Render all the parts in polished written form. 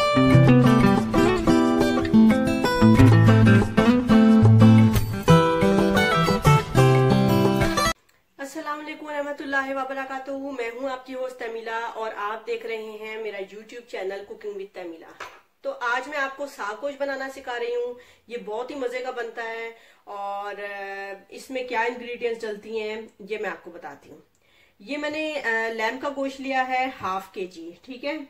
अस्सलामुअलैकुम रहमतुल्लाहि व बरकातुहू। मैं हूं आपकी होस्ट तमीला और आप देख रहे हैं मेरा YouTube channel cooking with Tamila. तो आज मैं आपको साग गोश्त बनाना सिखा रही हूँ। ये बहुत ही मजे का बनता है और इसमें क्या इंग्रेडिएंट्स डलती हैं ये मैं आपको बताती हूँ। ये मैंने लैम्ब का गोश्त लिया है 1/2 kg, ठीक है।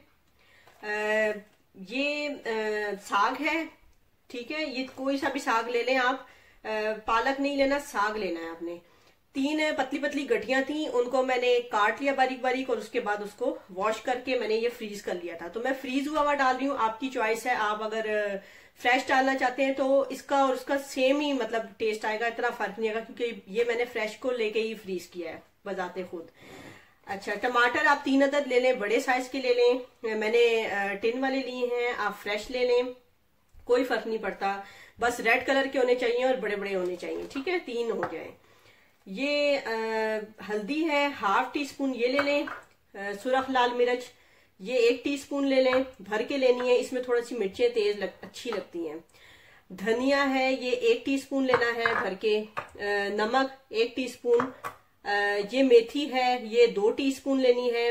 ये साग है, ठीक है। ये कोई सा भी साग ले लें आप, पालक नहीं लेना, साग लेना है आपने। 3 पतली पतली गठियां थी, उनको मैंने काट लिया बारीक बारीक और उसके बाद उसको वॉश करके मैंने ये फ्रीज कर लिया था। तो मैं फ्रीज हुआ हुआ डाल रही हूँ, आपकी चॉइस है। आप अगर फ्रेश डालना चाहते हैं तो इसका और उसका सेम ही मतलब टेस्ट आएगा, इतना फर्क नहीं आएगा, क्योंकि ये मैंने फ्रेश को लेके ही फ्रीज किया है बजाते खुद। अच्छा, टमाटर आप 3 अदद ले लें, बड़े साइज के ले लें। मैंने टिन वाले लिए हैं, आप फ्रेश ले लें, कोई फर्क नहीं पड़ता। बस रेड कलर के होने चाहिए और बड़े बड़े होने चाहिए, ठीक है। 3 हो जाए। ये हल्दी है 1/2 टीस्पून, ये ले लें। सुरख लाल मिर्च ये 1 टीस्पून ले लें, भर के लेनी है। इसमें थोड़ी सी मिर्चें तेज अच्छी लगती हैं। धनिया है ये 1 टीस्पून लेना है भर के। नमक 1 टीस्पून। ये मेथी है ये 2 टीस्पून लेनी है।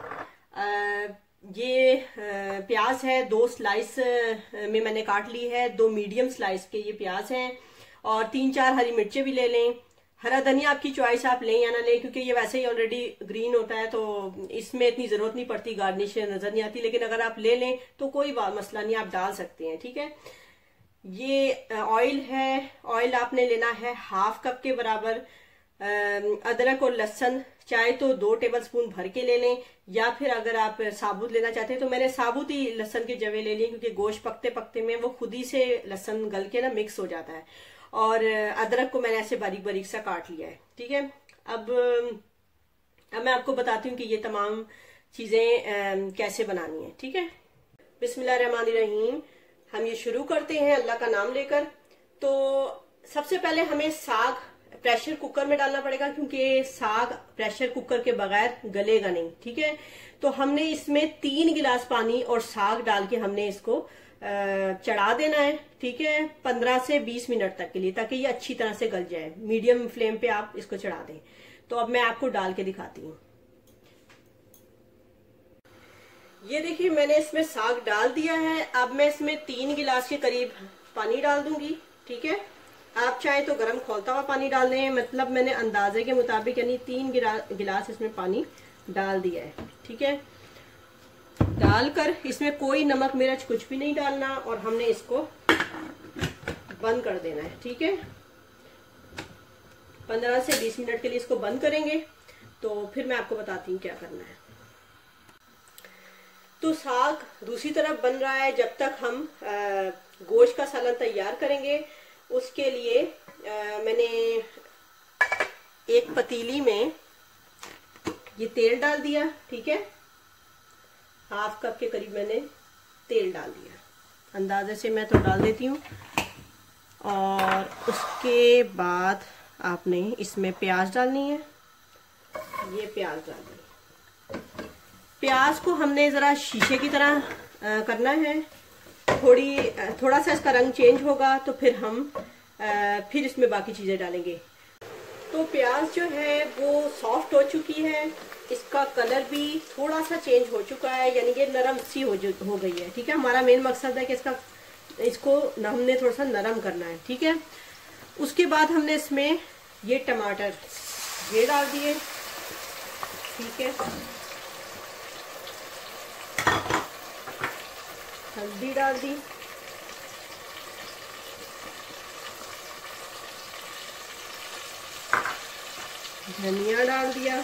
ये प्याज है 2 स्लाइस में मैंने काट ली है, 2 मीडियम स्लाइस के ये प्याज हैं। और 3-4 हरी मिर्चें भी ले लें। हरा धनिया आपकी चॉइस, आप लें या ना लें, क्योंकि ये वैसे ही ऑलरेडी ग्रीन होता है तो इसमें इतनी जरूरत नहीं पड़ती, गार्निश नजर नहीं आती। लेकिन अगर आप ले लें तो कोई मसला नहीं, आप डाल सकते हैं, ठीक है। ये ऑयल है, ऑयल आपने लेना है 1/2 कप के बराबर। अदरक और लहसुन चाहे तो 2 टेबलस्पून भर के ले लें, या फिर अगर आप साबुत लेना चाहते हैं तो मैंने साबुत ही लहसुन के जवे ले लिए, क्योंकि गोश्त पकते पकते में वो खुद ही से लहसुन गल के ना मिक्स हो जाता है। और अदरक को मैंने ऐसे बारीक बारीक सा काट लिया है, ठीक है। अब मैं आपको बताती हूँ कि ये तमाम चीजें कैसे बनानी है, ठीक है। बिस्मिल्लाहिर्रहमानिर्रहीम। हम ये शुरू करते हैं अल्लाह का नाम लेकर। तो सबसे पहले हमें साग प्रेशर कुकर में डालना पड़ेगा, क्योंकि साग प्रेशर कुकर के बगैर गलेगा नहीं, ठीक है। तो हमने इसमें 3 गिलास पानी और साग डाल के हमने इसको चढ़ा देना है, ठीक है, 15 से 20 मिनट तक के लिए, ताकि ये अच्छी तरह से गल जाए। मीडियम फ्लेम पे आप इसको चढ़ा दें। तो अब मैं आपको डाल के दिखाती हूँ। ये देखिए मैंने इसमें साग डाल दिया है। अब मैं इसमें 3 गिलास के करीब पानी डाल दूंगी, ठीक है। आप चाहे तो गर्म खौलता हुआ पानी डाल दें, मतलब मैंने अंदाजे के मुताबिक यानी 3 गिलास इसमें पानी डाल दिया है, ठीक है। डालकर इसमें कोई नमक मिर्च कुछ भी नहीं डालना और हमने इसको बंद कर देना है, ठीक है। 15 से 20 मिनट के लिए इसको बंद करेंगे, तो फिर मैं आपको बताती हूँ क्या करना है। तो साग दूसरी तरफ बन रहा है, जब तक हम गोश्त का सालन तैयार करेंगे उसके लिए मैंने एक पतीली में ये तेल डाल दिया, ठीक है। 1/2 कप के करीब मैंने तेल डाल दिया, अंदाजे से मैं तो डाल देती हूँ। और उसके बाद आपने इसमें प्याज डालनी है। ये प्याज डाल दी। प्याज को हमने जरा शीशे की तरह करना है। थोड़ा सा इसका रंग चेंज होगा तो फिर हम फिर इसमें बाकी चीजें डालेंगे। तो प्याज जो है वो सॉफ्ट हो चुकी है, इसका कलर भी थोड़ा सा चेंज हो चुका है, यानी कि नरम सी हो गई है, ठीक है। हमारा मेन मकसद है कि इसको हमने थोड़ा सा नरम करना है, ठीक है। उसके बाद हमने इसमें ये टमाटर ये डाल दिए, ठीक है। हल्दी डाल दी, धनिया डाल दिया,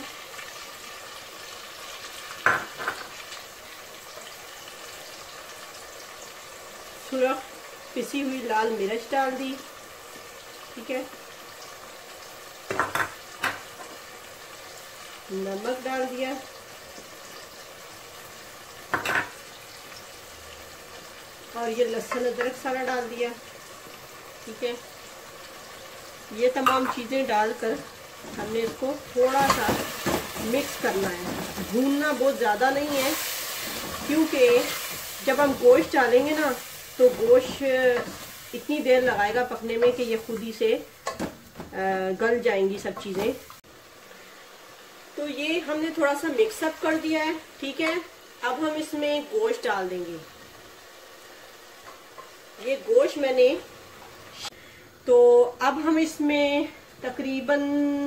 सुरख पिसी हुई लाल मिर्च डाल दी, ठीक है। नमक डाल दिया, और ये लहसुन अदरक सारा डाल दिया, ठीक है। ये तमाम चीजें डालकर हमने इसको थोड़ा सा मिक्स करना है। भूनना बहुत ज़्यादा नहीं है, क्योंकि जब हम गोश्त डालेंगे ना तो गोश्त इतनी देर लगाएगा पकने में कि ये खुद ही से गल जाएंगी सब चीज़ें। तो ये हमने थोड़ा सा मिक्सअप कर दिया है, ठीक है। अब हम इसमें गोश्त डाल देंगे। ये गोश्त मैंने, तो अब हम इसमें तकरीबन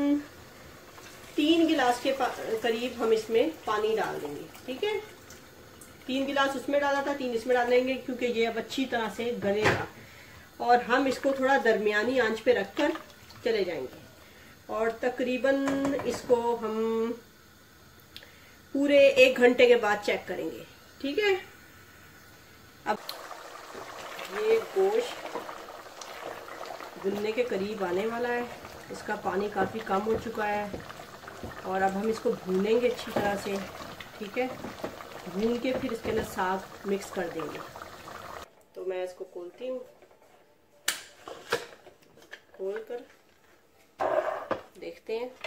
3 गिलास के करीब हम इसमें पानी डाल देंगे, ठीक है। 3 गिलास उसमें डाला था, 3 इसमें डाल देंगे क्योंकि ये अब अच्छी तरह से गलेगा। और हम इसको थोड़ा दरमियानी आंच पे रखकर चले जाएंगे और तकरीबन इसको हम पूरे 1 घंटे के बाद चेक करेंगे, ठीक है। अब ये गोश्त भुनने के करीब आने वाला है, इसका पानी काफ़ी कम हो चुका है और अब हम इसको भूनेंगे अच्छी तरह से, ठीक है। भून के फिर इसके अंदर साग मिक्स कर देंगे। तो मैं इसको खोलती हूँ, खोल कर देखते हैं।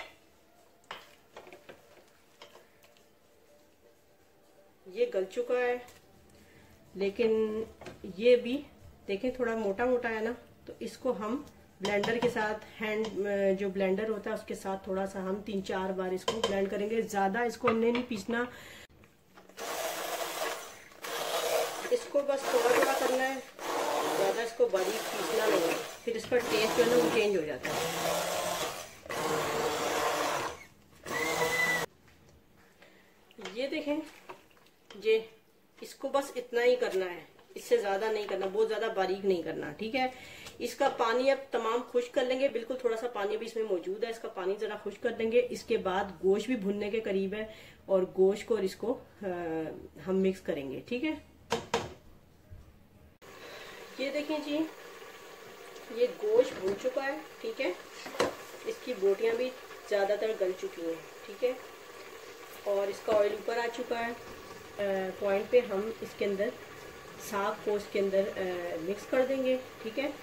ये गल चुका है, लेकिन ये भी देखें थोड़ा मोटा मोटा है ना, तो इसको हम ब्लेंडर के साथ, हैंड जो ब्लेंडर होता है उसके साथ थोड़ा सा हम 3-4 बार इसको ब्लेंड करेंगे। ज़्यादा इसको हमने नहीं पीसना, इसको बस थोड़ा थोड़ा करना है, ज़्यादा इसको बारीक पीसना नहीं है, फिर इसका टेस्ट जो है ना वो चेंज हो जाता है। ये देखें, ये इसको बस इतना ही करना है, इससे ज़्यादा नहीं करना, बहुत ज़्यादा बारीक नहीं करना, ठीक है। इसका पानी अब तमाम खुश्क कर लेंगे, बिल्कुल थोड़ा सा पानी भी इसमें मौजूद है, इसका पानी ज़रा खुश्क कर देंगे। इसके बाद गोश्त भी भुनने के करीब है और गोश्त को और इसको हम मिक्स करेंगे, ठीक है। ये देखें जी, ये गोश्त भुन चुका है, ठीक है। इसकी बोटियां भी ज़्यादातर गल चुकी हैं, ठीक है, और इसका ऑयल ऊपर आ चुका है। पॉइंट पे हम इसके अंदर साग को इसके अंदर मिक्स कर देंगे, ठीक है।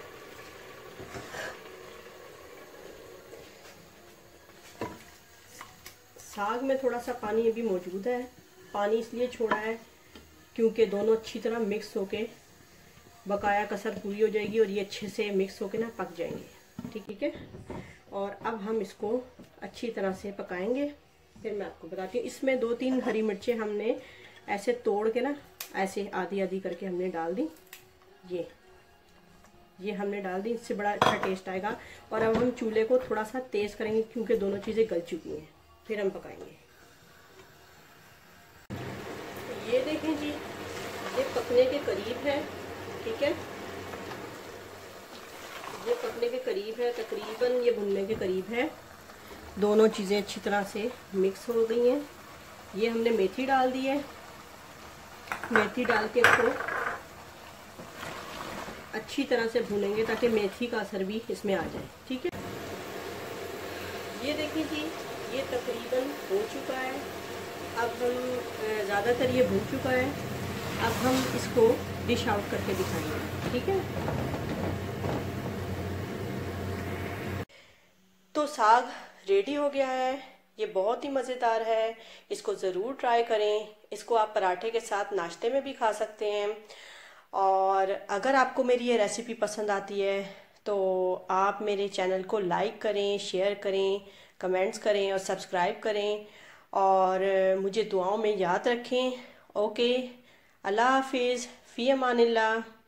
साग में थोड़ा सा पानी अभी मौजूद है, पानी इसलिए छोड़ा है क्योंकि दोनों अच्छी तरह मिक्स होके बकाया कसर पूरी हो जाएगी और ये अच्छे से मिक्स होके ना पक जाएंगे, ठीक है। और अब हम इसको अच्छी तरह से पकाएंगे, फिर मैं आपको बताती हूँ। इसमें 2-3 हरी मिर्चें हमने ऐसे तोड़ के ना, ऐसे आधी आधी करके हमने डाल दी। ये हमने डाल दी, इससे बड़ा अच्छा टेस्ट आएगा। और अब हम चूल्हे को थोड़ा सा तेज करेंगे क्योंकि दोनों चीज़ें गल चुकी हैं, फिर हम पकाएंगे। ये देखें जी, ये पकने के करीब है, ठीक है। ये पकने के करीब है, तकरीबन ये भुनने के करीब है। दोनों चीज़ें अच्छी तरह से मिक्स हो गई हैं। ये हमने मेथी डाल दी है, मेथी डाल के इसको अच्छी तरह से भूनेंगे ताकि मेथी का असर भी इसमें आ जाए, ठीक है। ये देखिए जी, ये तकरीबन हो चुका है। अब हम ज़्यादातर ये भून चुका है, अब हम इसको डिश आउट करके दिखाएंगे, ठीक है। तो साग रेडी हो गया है, ये बहुत ही मज़ेदार है, इसको ज़रूर ट्राई करें। इसको आप पराठे के साथ नाश्ते में भी खा सकते हैं। और अगर आपको मेरी ये रेसिपी पसंद आती है तो आप मेरे चैनल को लाइक करें, शेयर करें, कमेंट्स करें और सब्सक्राइब करें और मुझे दुआओं में याद रखें। ओके, अल्लाह हाफिज़, फ़ी अमानिल्लाह।